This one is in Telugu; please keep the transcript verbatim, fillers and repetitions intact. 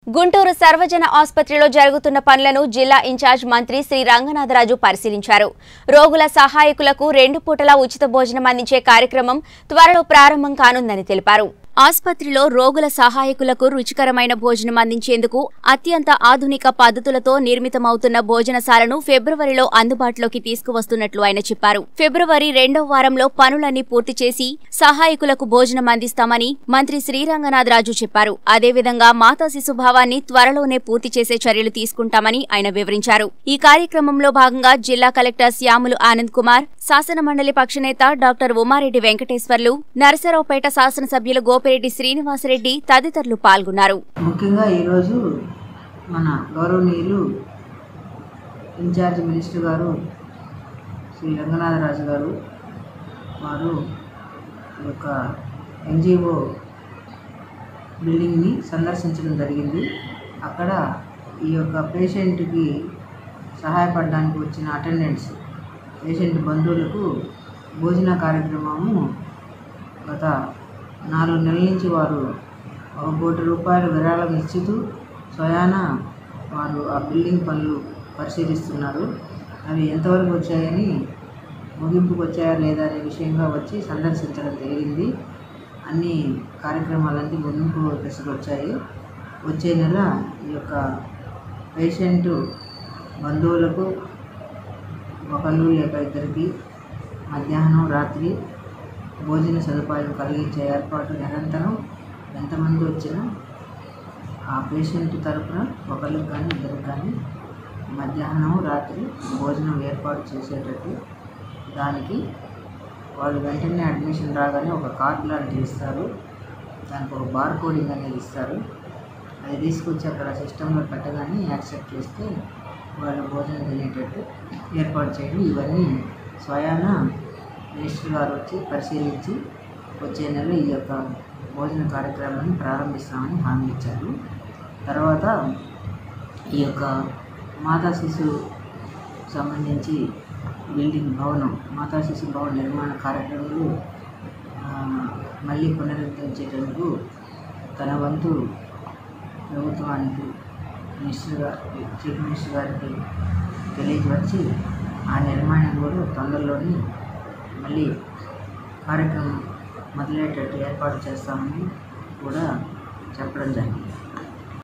గుంటూరు సర్వజన ఆసుపత్రిలో జరుగుతున్న పనులను జిల్లా ఇన్ఛార్జ్ మంత్రి శ్రీ రంగనాథరాజు పరిశీలించారు. రోగుల సహాయకులకు రెండు పూటల ఉచిత భోజనం అందించే కార్యక్రమం త్వరలో ప్రారంభం కానుందని తెలిపారు. ఆసుపత్రిలో రోగుల సహాయకులకు రుచికరమైన భోజనం అందించేందుకు అత్యంత ఆధునిక పద్ధతులతో నిర్మితమవుతున్న భోజనశాలను ఫిబ్రవరిలో అందుబాటులోకి తీసుకువస్తున్నట్లు ఆయన చెప్పారు. ఫిబ్రవరి రెండో వారంలో పనులన్నీ పూర్తి చేసి సహాయకులకు భోజనం అందిస్తామని మంత్రి శ్రీరంగనాథరాజు చెప్పారు. అదేవిధంగా మాతా శిశుభావాన్ని త్వరలోనే పూర్తి చేసే చర్యలు తీసుకుంటామని ఆయన వివరించారు. ఈ కార్యక్రమంలో భాగంగా జిల్లా కలెక్టర్ శ్యాములు ఆనంద్ కుమార్, శాసనమండలి పక్షనేత డాక్టర్ ఉమారెడ్డి వెంకటేశ్వర్లు, నరసరావుపేట శాసనసభ్యులు గోపిరెడ్డి శ్రీనివాసరెడ్డి తదితరులు పాల్గొన్నారు. ముఖ్యంగా ఈరోజు మన గౌరవనీయులు ఇన్ఛార్జ్ మినిస్టర్ గారు శ్రీ రంగనాథరాజు గారు వారు ఈ యొక్క ఎన్జిఓ బిల్డింగ్ని సందర్శించడం జరిగింది. అక్కడ ఈ యొక్క పేషెంట్కి సహాయపడడానికి వచ్చిన అటెండెంట్స్, పేషెంట్ బంధువులకు భోజన కార్యక్రమము గత నాలుగు నెలల నుంచి వారు ఒక కోటి రూపాయల విరాళం ఇచ్చుతూ స్వయాన వారు ఆ బిల్డింగ్ పనులు పరిశీలిస్తున్నారు. అవి ఎంతవరకు వచ్చాయని, ముగింపుకు వచ్చాయా లేదా అనే విషయంగా వచ్చి సందర్శించడం జరిగింది. అన్ని కార్యక్రమాలన్నీ ముగింపు దశకు వచ్చాయి. వచ్చే నెల ఈ యొక్క పేషెంటు బంధువులకు ఒకళ్ళు లేక ఇద్దరికి మధ్యాహ్నం రాత్రి భోజన సదుపాయం కలిగించే ఏర్పాటు నిరంతరం ఎంతమంది వచ్చినా ఆ పేషెంట్ తరఫున ఒకరికి కానీ ఇద్దరికి కానీ మధ్యాహ్నం రాత్రి భోజనం ఏర్పాటు చేసేటట్టు దానికి వాళ్ళు వెంటనే అడ్మిషన్ రాగానే ఒక కార్డు లాంటివి ఇస్తారు. దానికి ఒక బార్ కోడింగ్ అనేది ఇస్తారు. అది తీసుకొచ్చి అక్కడ సిస్టంలో పెట్టగానే యాక్సెప్ట్ చేస్తే వాళ్ళు భోజనం తినేటట్టు ఏర్పాటు చేయడం, ఇవన్నీ స్వయాన మినిస్టర్ గారు వచ్చి పరిశీలించి వచ్చే నెల ఈ యొక్క భోజన కార్యక్రమాన్ని ప్రారంభిస్తామని హామీ ఇచ్చారు. తర్వాత ఈ యొక్క మాతా శిశు సంబంధించి బిల్డింగ్ భవనం, మాతా శిశు భవన నిర్మాణ కార్యక్రమాలు మళ్ళీ పునరుద్ధరించేటందుకు తన వంతు ప్రభుత్వానికి మినిస్టర్ గారికి, చీఫ్ మినిస్టర్ గారికి తెలియజేసి ఆ నిర్మాణం కూడా తొందరలోనే మళ్ళీ కార్యక్రమం మొదలయ్యేటట్టు ఏర్పాటు చేస్తామని కూడా చెప్పడం జరిగింది.